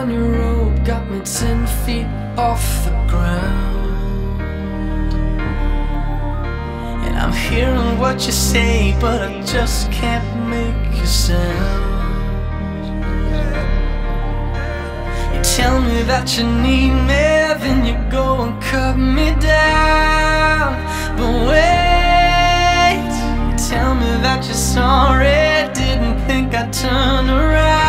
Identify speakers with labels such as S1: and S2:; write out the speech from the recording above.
S1: down your road got me 10 feet off the ground, and I'm hearing what you say, but I just can't make a sound. You tell me that you need me, then you go and cut me down. But wait, you tell me that you're sorry, didn't think I'd turn around.